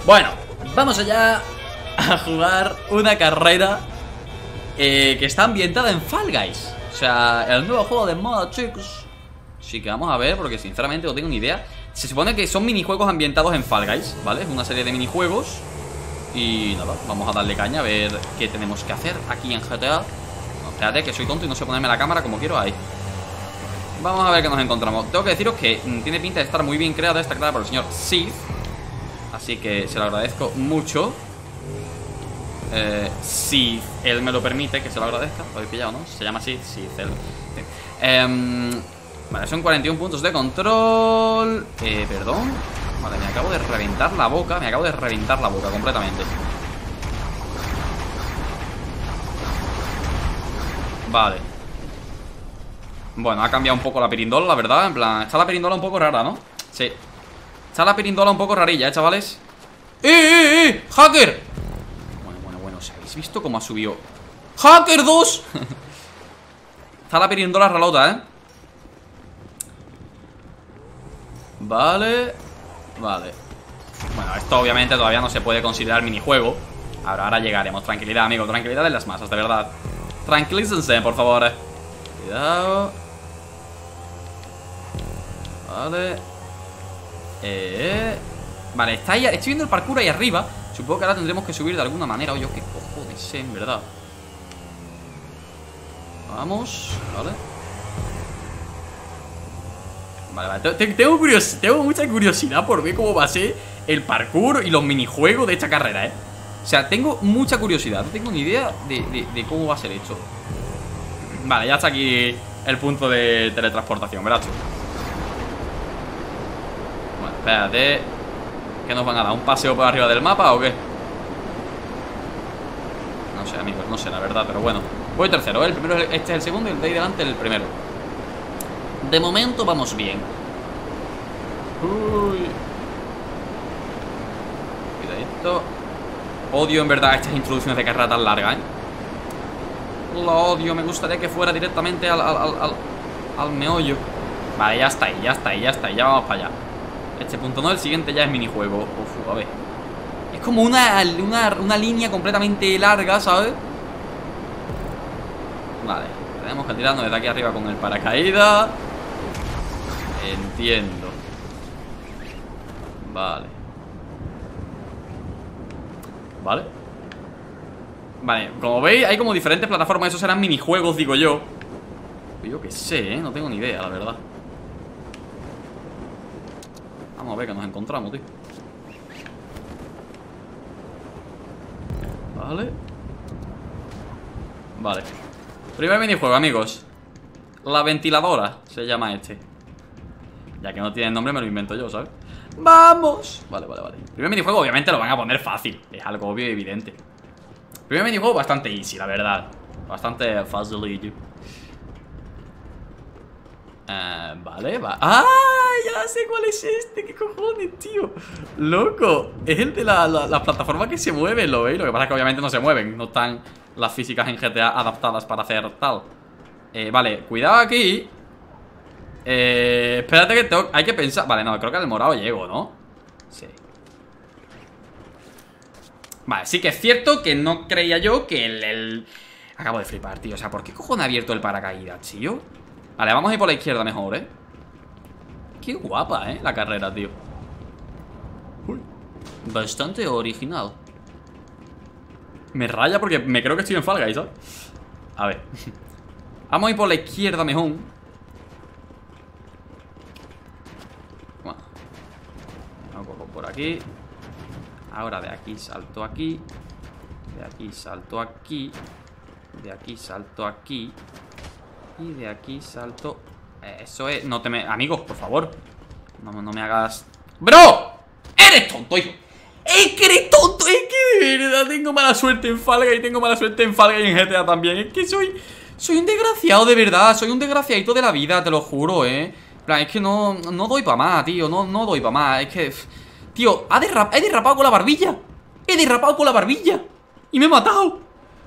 Bueno, vamos allá a jugar una carrera que está ambientada en Fall Guys. O sea, el nuevo juego de moda, chicos. Así que vamos a ver, porque sinceramente no tengo ni idea. Se supone que son minijuegos ambientados en Fall Guys, ¿vale? Es una serie de minijuegos. Y nada, vamos a darle caña a ver qué tenemos que hacer aquí en GTA. No, espérate, que soy tonto y no sé ponerme la cámara como quiero ahí. Vamos a ver qué nos encontramos. Tengo que deciros que tiene pinta de estar muy bien creada. Está creada por el señor Sith, así que se lo agradezco mucho. Si él me lo permite, que se lo agradezca. Lo habéis pillado, ¿no? Se llama así, Sith él. Sí. Vale, son 41 puntos de control. Perdón. Vale, me acabo de reventar la boca. Me acabo de reventar la boca completamente. Vale. Bueno, ha cambiado un poco la pirindola, la verdad. En plan, está la pirindola un poco rara, ¿no? Sí. Está la pirindola un poco rarilla, chavales. ¡Hacker! Bueno, ¿os habéis visto cómo ha subido? ¡Hacker 2! Está la pirindola ralota, Vale. Bueno, esto obviamente todavía no se puede considerar minijuego. Ahora llegaremos. Tranquilidad, amigo, tranquilidad en las masas, de verdad. Tranquilícense, por favor. Cuidado. Vale. Vale, está ahí. Estoy viendo el parkour ahí arriba. Supongo que ahora tendremos que subir de alguna manera. Oye, qué cojones, en verdad. Vamos, vale. Tengo mucha curiosidad por ver cómo va a ser el parkour y los minijuegos de esta carrera, O sea, tengo mucha curiosidad. No tengo ni idea de cómo va a ser esto. Vale, ya está aquí el punto de teletransportación, ¿verdad? Bueno, espérate. ¿Qué nos van a dar? ¿Un paseo por arriba del mapa o qué? No sé, amigos, no sé la verdad, pero bueno. Voy tercero, El primero, este es el segundo y el de ahí delante el primero. De momento vamos bien. Uy. Cuidadito. Odio en verdad estas introducciones de carrera tan largas, Lo odio, me gustaría que fuera directamente al meollo. Vale, ya está ahí, ya vamos para allá. Este punto no, el siguiente ya es minijuego. Uf, a ver. Es como una línea completamente larga, ¿sabes? Vale, tenemos que tirarnos desde aquí arriba con el paracaídas. Entiendo. Vale, como veis hay como diferentes plataformas. Esos serán minijuegos, digo yo. Yo qué sé, no tengo ni idea, la verdad. Vamos a ver qué nos encontramos, tío. Vale. Primer minijuego, amigos. La ventiladora se llama este. Ya que no tiene nombre me lo invento yo, ¿sabes? ¡Vamos! Vale. Primer minijuego obviamente lo van a poner fácil. Es algo obvio y evidente. Primer minijuego bastante easy, la verdad. Bastante fácil. Vale. ¡Ah! Ya sé cuál es este. ¿Qué cojones, tío? Loco. Es el de la plataforma que se mueve, ¿lo veis? Lo que pasa es que obviamente no se mueven. No están las físicas en GTA adaptadas para hacer tal. Vale, cuidado aquí. Espérate que hay que pensar. Vale, no, creo que al morado llego, ¿no? Sí. Vale, sí que es cierto que no creía yo que Acabo de flipar, tío. O sea, ¿por qué cojones ha abierto el paracaídas, tío? Vale, vamos a ir por la izquierda mejor, Qué guapa, la carrera, tío. Uy. Bastante original. Me raya porque me creo que estoy en Fall Guys, ¿sabes? A ver. Vamos a ir por la izquierda mejor. Bueno. Vamos por aquí. Ahora de aquí salto aquí. De aquí salto aquí. De aquí salto aquí. Y de aquí salto. Eso es. No te me. Amigos, por favor. No me hagas. ¡Bro! ¡Eres tonto, hijo! ¡Es que eres tonto! Es que de verdad tengo mala suerte en Fall Guys. Tengo mala suerte en Fall Guys y en GTA también. Es que soy un desgraciado, de verdad. Soy un desgraciadito de la vida, te lo juro, En plan, es que no doy pa' más, tío. No doy pa' más. Es que. Tío, he derrapado con la barbilla. He derrapado con la barbilla. Y me he matado.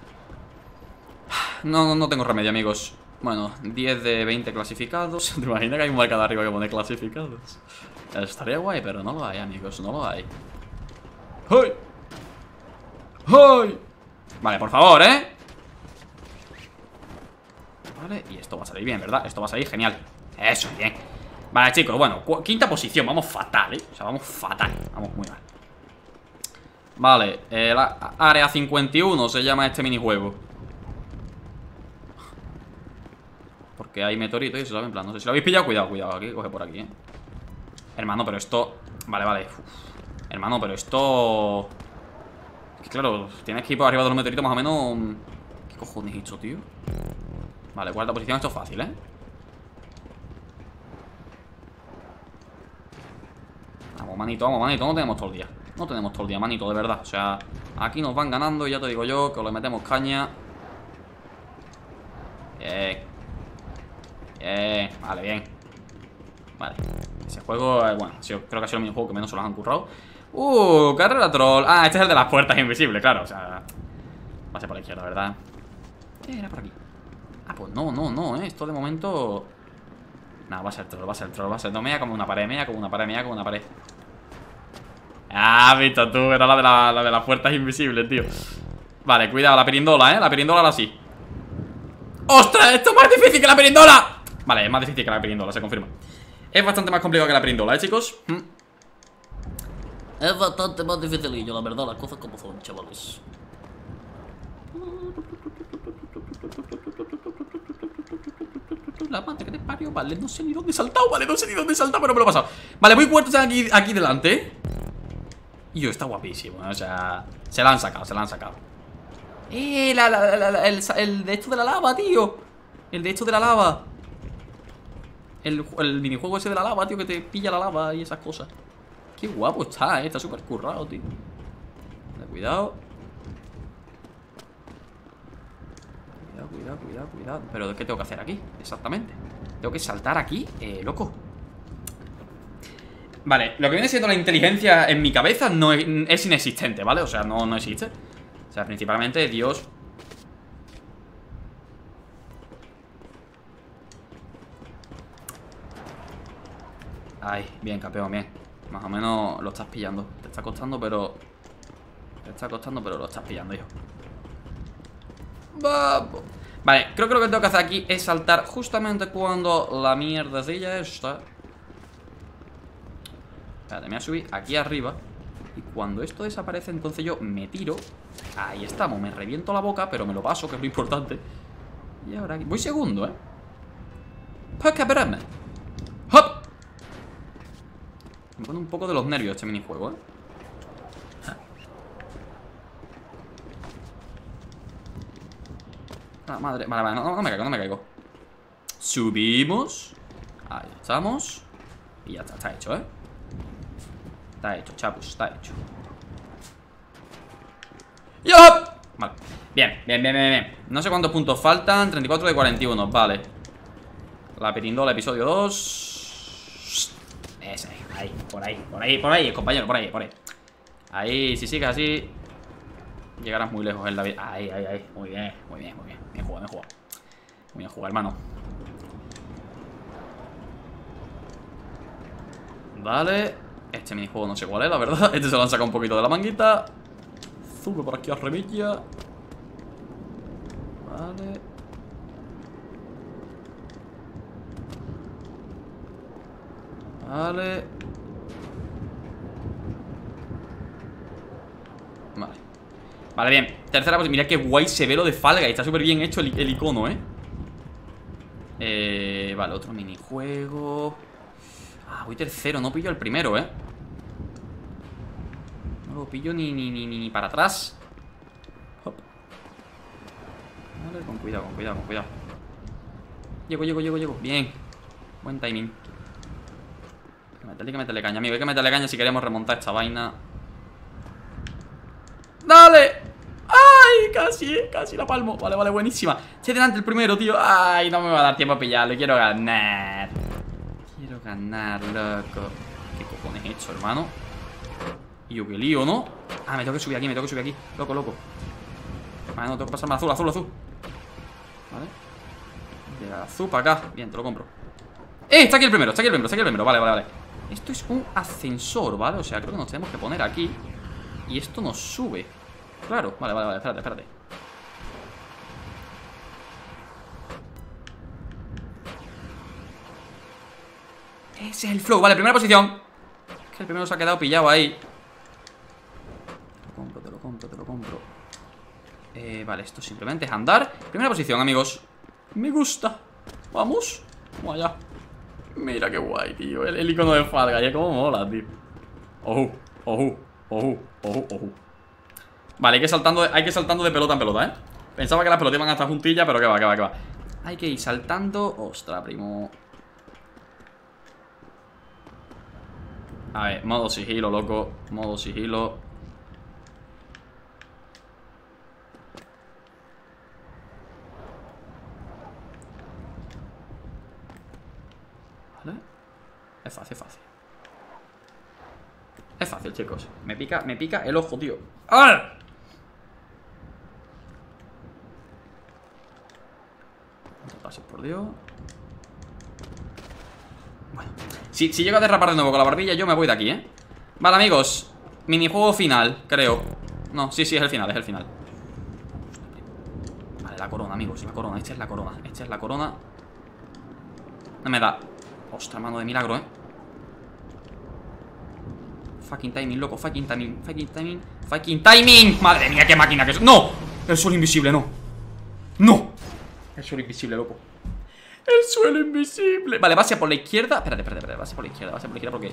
No tengo remedio, amigos. Bueno, 10 de 20 clasificados. ¿Te imaginas que hay un marcador arriba que pone clasificados? Estaría guay, pero no lo hay, amigos, no lo hay. ¡Ay! ¡Ay! Vale, por favor, ¿eh? Vale, y esto va a salir bien, ¿verdad? Esto va a salir genial. Eso, bien. Vale, chicos, bueno, quinta posición. Vamos fatal, ¿eh? O sea, vamos fatal. Vamos muy mal. Vale, la área 51 se llama este minijuego. Porque hay meteoritos y se sabe en plan, no sé si lo habéis pillado. Cuidado, cuidado, aquí coge por aquí, hermano, pero esto... Vale, vale. Hermano, pero esto... Es que claro, tienes que ir por arriba de los meteoritos más o menos... ¿Qué cojones he hecho, tío? Vale, cuarta posición, esto es fácil, ¿eh? Vamos, manito, no tenemos todo el día. No tenemos todo el día, manito, de verdad. O sea, aquí nos van ganando y ya te digo yo que le metemos caña. Vale, bien. Vale, ese juego, bueno, creo que ha sido el minijuego que menos se los han currado. Carrera troll. Ah, este es el de las puertas invisibles, claro. O sea, va a ser por la izquierda, ¿verdad? Era por aquí. Ah, pues no, esto de momento... No, va a ser troll, va a ser troll, va a ser... No, me da como una pared, me da como una pared, me da como una pared. Ah, visto tú, era la de las puertas invisibles, tío. Vale, cuidado, la perindola, la perindola ahora sí. ¡Ostras! ¡Esto es más difícil que la perindola! Vale, es más difícil que la perindola, se confirma. Es bastante más complicado que la perindola, chicos. Es bastante más dificilillo, la verdad, las cosas como son, chavales. La madre que te parió, vale, no sé ni dónde he saltado, vale, no sé ni dónde he saltado, pero me lo he pasado. Vale, muy cuartos aquí delante. Y yo, está guapísimo, o sea, se la han sacado, se la han sacado. El de esto de la lava, tío. El de esto de la lava. El minijuego ese de la lava, tío, que te pilla la lava y esas cosas. Qué guapo está, está súper currado, tío. Cuidado. Cuidado. Pero ¿qué tengo que hacer aquí? Exactamente. Tengo que saltar aquí, loco. Vale, lo que viene siendo la inteligencia en mi cabeza no es inexistente, ¿vale? O sea, no existe. O sea, principalmente Dios. Ay, bien, campeón, bien. Más o menos lo estás pillando. Te está costando, pero lo estás pillando, hijo. Vamos. Vale, creo que lo que tengo que hacer aquí es saltar justamente cuando la mierdecilla esta. Espérate, me voy a subir aquí arriba. Y cuando esto desaparece, entonces yo me tiro. Ahí estamos, me reviento la boca, pero me lo paso, que es lo importante. Y ahora aquí, voy segundo, Poca broma. ¡Hop! Me pone un poco de los nervios este minijuego, Ah, madre, vale, no me caigo. Subimos. Ahí estamos. Y ya está hecho, Está hecho, chavos, está hecho. ¡Yup! Vale, bien. No sé cuántos puntos faltan. 34 de 41, vale. La perindola, episodio 2. Ese, ahí, por ahí, compañero, por ahí. Ahí, si sigues así, llegarás muy lejos en la vida. Ahí, muy bien. Bien jugado. Muy bien jugado, hermano. Vale. Este minijuego no sé cuál es, la verdad. Este se lo han sacado un poquito de la manguita. Sube por aquí a remilla. Vale. Vale, bien. Tercera posición. Mira qué guay se ve lo de Fall Guys. Está súper bien hecho el icono, vale, otro minijuego. Ah, voy tercero. No pillo el primero, No lo pillo ni para atrás. Hop. Vale, con cuidado. Llego. Bien. Buen timing. Hay que meterle caña, amigo. Hay que meterle caña si queremos remontar esta vaina. ¡Dale! ¡Ay! Casi la palmo. Vale, buenísima. Estoy delante el primero, tío. ¡Ay! No me va a dar tiempo a pillarlo. Quiero ganar, loco. ¿Qué cojones he hecho, hermano? Y yo, qué lío, ¿no? Ah, me tengo que subir aquí. Loco. Vale, no, tengo que pasarme al azul. Vale. Llega azul para acá. Bien, te lo compro. Está aquí el primero. Vale. Esto es un ascensor, ¿vale? O sea, creo que nos tenemos que poner aquí. Y esto nos sube. Claro, vale, espérate. Ese es el flow, vale, primera posición. Es que el primero se ha quedado pillado ahí. Te lo compro. Vale, esto simplemente es andar. Primera posición, amigos. Me gusta. Vamos allá. Mira qué guay, tío. El icono de Fall Guys, cómo mola, tío. Ojo. Vale, hay que ir saltando de pelota en pelota, ¿eh? Pensaba que las pelotas iban a estar juntillas, pero que va. Hay que ir saltando. Ostras, primo. A ver, modo sigilo, loco. Modo sigilo. Vale. Es fácil. Es fácil, chicos. Me pica el ojo, tío. ¡Ah! No te pases, por Dios. Bueno, si llego a derrapar de nuevo con la barbilla, yo me voy de aquí, ¿eh? Vale, amigos. Minijuego final, creo. No, sí, es el final, Vale, la corona, amigos, la corona. Esta es la corona. No me da. Ostras, mano de milagro, ¿eh? Fucking timing, loco, fucking timing. Madre mía, qué máquina que es. ¡No! El suelo invisible, no. El suelo invisible, loco. El suelo invisible. Vale, va a ser por la izquierda. Espérate, va a ser por la izquierda porque...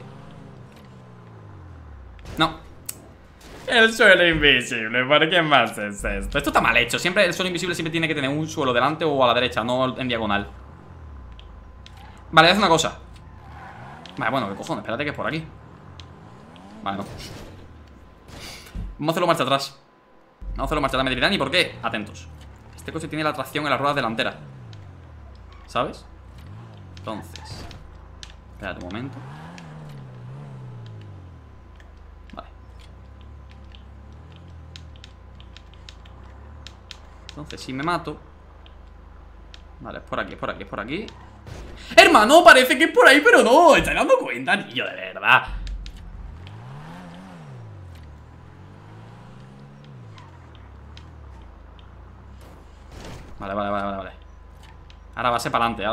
No. El suelo invisible, ¿por qué más es esto? Esto está mal hecho. Siempre el suelo invisible siempre tiene que tener un suelo delante o a la derecha, no en diagonal. Vale, haz una cosa. Vale, bueno, ¿qué cojones? Espérate que es por aquí. Vale, no. Vamos a hacerlo marcha atrás. Me dirán, ¿y por qué? Atentos. Este coche tiene la tracción en las ruedas delanteras, ¿sabes? Entonces, espérate un momento. Vale. Entonces, si me mato... Vale, es por aquí. Hermano, parece que es por ahí, pero no. ¿Estáis dando cuenta, tío? De verdad. Vale. Ahora va a ser para adelante,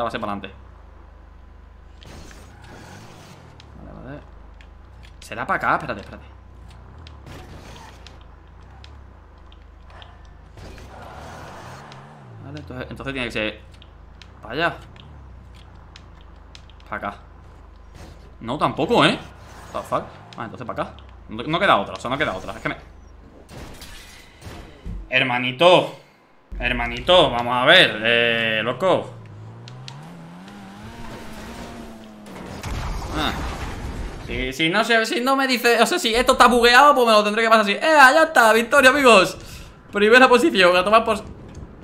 Vale. ¿Será para acá? Espérate. Vale, entonces tiene que ser para allá. Para acá. No, tampoco, ¿eh? What the fuck? Vale, entonces para acá. No queda otra, no queda otra. Es que me... Hermanito, vamos a ver, loco. Si no me dice, o sea, si esto está bugueado, pues me lo tendré que pasar así. Ya está, victoria, amigos. Primera posición, a tomar por...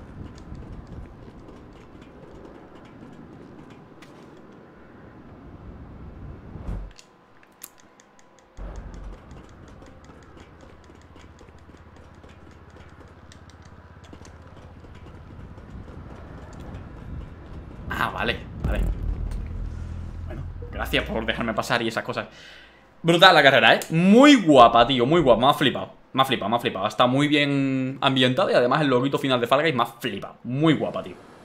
Vale. Bueno, gracias por dejarme pasar y esas cosas. Brutal la carrera, ¿eh? Muy guapa, tío, muy guapa. Me ha flipado. Está muy bien ambientada y además el loguito final de Fall Guys me ha flipado. Muy guapa, tío.